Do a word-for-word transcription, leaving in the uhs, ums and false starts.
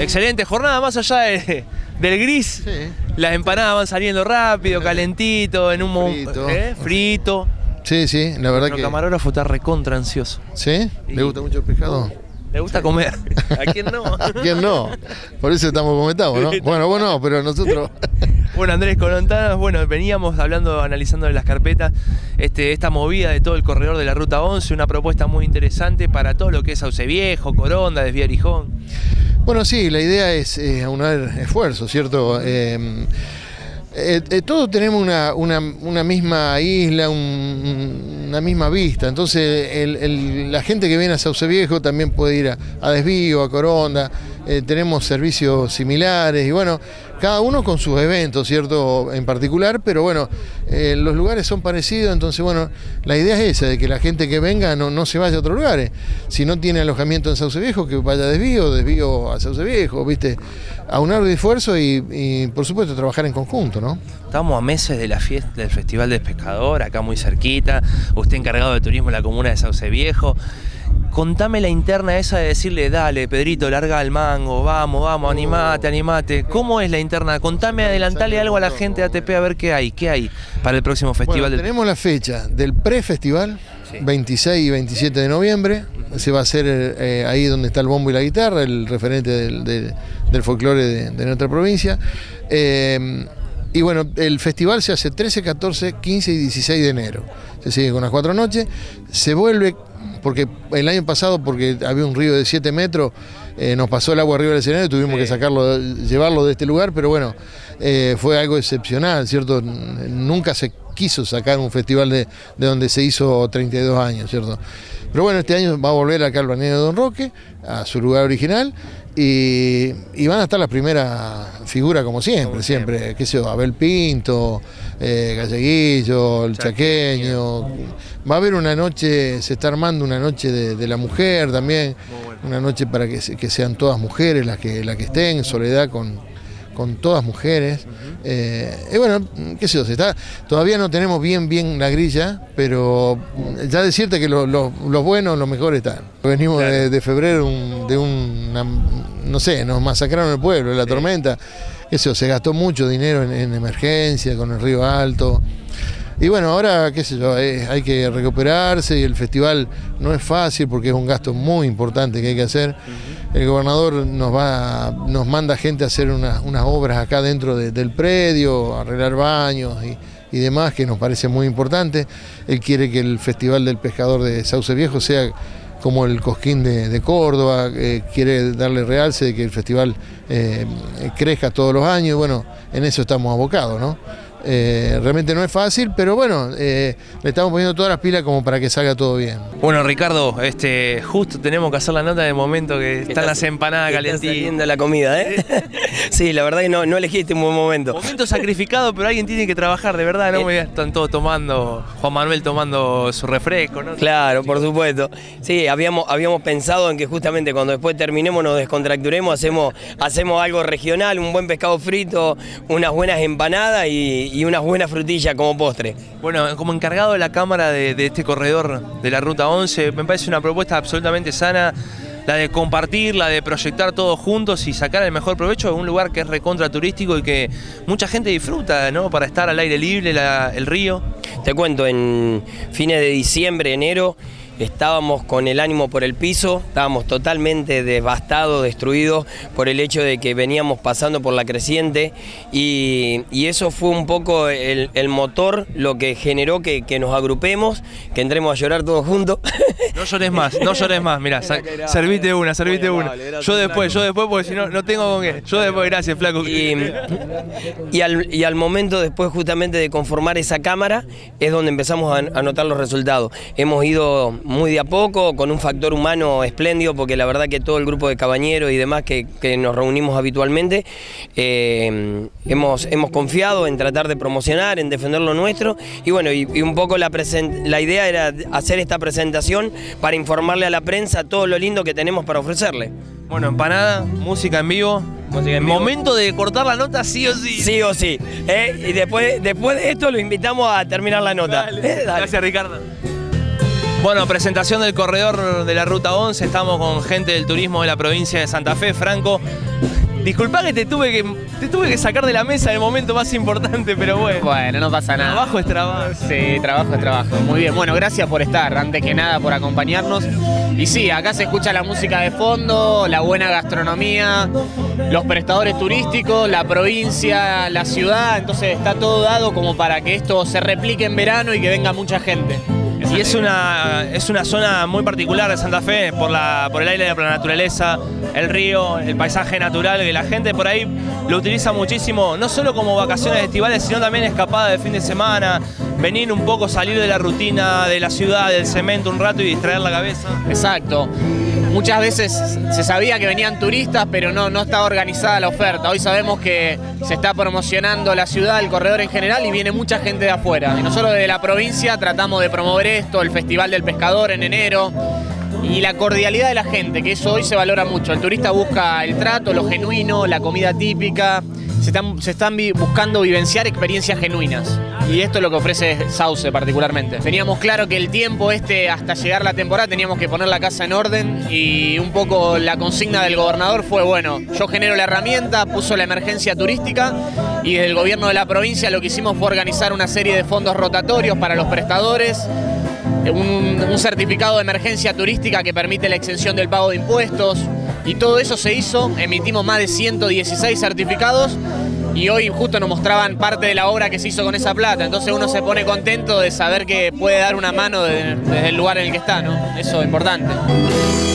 Excelente jornada, más allá de, del gris. Sí. Las empanadas van saliendo rápido, calentito, en un frito. ¿eh? frito. Sí, sí, la verdad Nuestro que... El camarógrafo está recontra ansioso. ¿Sí? ¿Le gusta mucho el pescado? Le gusta comer. ¿A quién no? ¿A quién no? Por eso estamos como estamos, ¿no? Bueno, bueno, pero nosotros... Bueno, Andrés Colontanos, bueno, veníamos hablando, analizando las carpetas, este, esta movida de todo el corredor de la Ruta once, una propuesta muy interesante para todo lo que es Sauce Viejo, Coronda, Desvía Arijón. Bueno, sí, la idea es eh, aunar esfuerzos, ¿cierto? Eh, eh, eh, todos tenemos una, una, una misma isla, un, una misma vista, entonces el, el, la gente que viene a Sauce Viejo también puede ir a, a Desvío, a Coronda, eh, tenemos servicios similares y bueno, cada uno con sus eventos, ¿cierto? En particular, pero bueno, eh, los lugares son parecidos, entonces bueno, la idea es esa, de que la gente que venga no, no se vaya a otros lugares. Si no tiene alojamiento en Sauce Viejo, que vaya a Desvío, Desvío a Sauce Viejo, ¿viste? Aunar de esfuerzo y, y por supuesto trabajar en conjunto, ¿no? Estamos a meses de la fiesta del Festival del Pescador, acá muy cerquita, usted encargado de turismo en la comuna de Sauce Viejo. Contame la interna esa de decirle, dale, Pedrito, larga el mango, vamos, vamos, animate, animate. ¿Cómo es la interna? Contame, adelantale algo a la gente de A T P a ver qué hay, qué hay para el próximo festival. Bueno, del... tenemos la fecha del prefestival, sí. veintiséis y veintisiete de noviembre. Se va a hacer eh, ahí donde está el bombo y la guitarra, el referente del, del, del folclore de, de nuestra provincia. Eh, y bueno, el festival se hace trece, catorce, quince y dieciséis de enero. Se sigue con las cuatro noches, se vuelve... porque el año pasado, porque había un río de siete metros, eh, nos pasó el agua arriba del escenario y tuvimos sí. que sacarlo, llevarlo de este lugar, pero bueno, eh, fue algo excepcional, ¿cierto? Nunca se quiso sacar un festival de, de donde se hizo treinta y dos años, ¿cierto? Pero bueno, este año va a volver acá al balneario de Don Roque, a su lugar original, y, y van a estar las primeras figuras como siempre, como siempre, siempre, qué sé yo, Abel Pinto, eh, Galleguillo, el Chaqueño. Va a haber una noche, se está armando una noche de, de la mujer también, bueno. Una noche para que, que sean todas mujeres las que, las que estén, Soledad con, con todas mujeres. Uh-huh. eh, y bueno, qué sé yo, se está, todavía no tenemos bien bien la grilla, pero ya decirte que lo, lo, los buenos, los mejores están. Venimos claro. de, de febrero un, de una, no sé, nos masacraron el pueblo, la sí. tormenta, qué sé yo, se gastó mucho dinero en, en emergencia, con el río alto. Y bueno, ahora, qué sé yo, eh, hay que recuperarse y el festival no es fácil porque es un gasto muy importante que hay que hacer. Uh-huh. El gobernador nos va, nos manda gente a hacer unas, unas obras acá dentro de, del predio, arreglar baños y, y demás, que nos parece muy importante. Él quiere que el Festival del Pescador de Sauce Viejo sea como el Cosquín de, de Córdoba, eh, quiere darle realce de que el festival eh, crezca todos los años, y bueno, en eso estamos abocados, ¿no? Eh, realmente no es fácil, pero bueno, eh, le estamos poniendo todas las pilas como para que salga todo bien. Bueno, Ricardo, este, justo tenemos que hacer la nota en el momento que están las empanadas calentitas. Está saliendo la comida, ¿eh? Sí, la verdad que no, no elegiste un buen momento. Momento sacrificado, pero alguien tiene que trabajar, de verdad, ¿no? Eh. Están todos tomando, Juan Manuel tomando su refresco, ¿no? Claro, por supuesto. Sí, habíamos, habíamos pensado en que justamente cuando después terminemos nos descontracturemos, hacemos, hacemos algo regional, un buen pescado frito, unas buenas empanadas y y unas buenas frutillas como postre. Bueno, como encargado de la cámara de, de este corredor de la Ruta once, me parece una propuesta absolutamente sana, la de compartir, la de proyectar todos juntos y sacar el mejor provecho de un lugar que es recontra turístico y que mucha gente disfruta, ¿no? Para estar al aire libre, la, el río. Te cuento, en fines de diciembre, enero, estábamos con el ánimo por el piso, estábamos totalmente devastados, destruidos por el hecho de que veníamos pasando por la creciente y, y eso fue un poco el, el motor, lo que generó que, que nos agrupemos, que entremos a llorar todos juntos. No llores más, no llores más, mirá, servite una, servite una. Yo después, yo después, porque si no, no tengo con qué. Yo después, gracias, flaco. Y, y, al, y al momento después justamente de conformar esa cámara es donde empezamos a, a notar los resultados. Hemos ido muy de a poco, con un factor humano espléndido, porque la verdad que todo el grupo de cabañeros y demás que, que nos reunimos habitualmente, eh, hemos, hemos confiado en tratar de promocionar, en defender lo nuestro, y bueno, y, y un poco la, present, la idea era hacer esta presentación para informarle a la prensa todo lo lindo que tenemos para ofrecerle. Bueno, empanada, música en vivo. Música en vivo. Momento de cortar la nota sí o sí. Sí o sí. ¿eh? Y después, después de esto lo invitamos a terminar la nota. Dale. ¿Eh? Dale. Gracias, Ricardo. Bueno, presentación del corredor de la Ruta once, estamos con gente del turismo de la provincia de Santa Fe. Franco, disculpa que te tuve que, te tuve que sacar de la mesa en el momento más importante, pero bueno. Bueno, no pasa nada. Trabajo es trabajo. Sí, trabajo es trabajo. Muy bien, bueno, gracias por estar, antes que nada por acompañarnos. Y sí, acá se escucha la música de fondo, la buena gastronomía, los prestadores turísticos, la provincia, la ciudad, entonces está todo dado como para que esto se replique en verano y que venga mucha gente. Y es una, es una zona muy particular de Santa Fe, por, la, por el aire, por la naturaleza, el río, el paisaje natural, que la gente por ahí lo utiliza muchísimo, no solo como vacaciones estivales, sino también escapada de fin de semana, venir un poco, salir de la rutina, de la ciudad, del cemento un rato y distraer la cabeza. Exacto. Muchas veces se sabía que venían turistas, pero no, no estaba organizada la oferta. Hoy sabemos que se está promocionando la ciudad, el corredor en general, y viene mucha gente de afuera. Y nosotros desde la provincia tratamos de promover esto, el Festival del Pescador en enero, y la cordialidad de la gente, que eso hoy se valora mucho. El turista busca el trato, lo genuino, la comida típica. Se están, se están vi, buscando vivenciar experiencias genuinas. Y esto es lo que ofrece Sauce particularmente. Teníamos claro que el tiempo este, hasta llegar la temporada, teníamos que poner la casa en orden, y un poco la consigna del gobernador fue, bueno, yo genero la herramienta, puso la emergencia turística, y desde el gobierno de la provincia lo que hicimos fue organizar una serie de fondos rotatorios para los prestadores, un, un certificado de emergencia turística que permite la exención del pago de impuestos, y todo eso se hizo. Emitimos más de ciento dieciséis certificados y hoy justo nos mostraban parte de la obra que se hizo con esa plata, entonces uno se pone contento de saber que puede dar una mano desde, desde el lugar en el que está, ¿no? Eso es importante.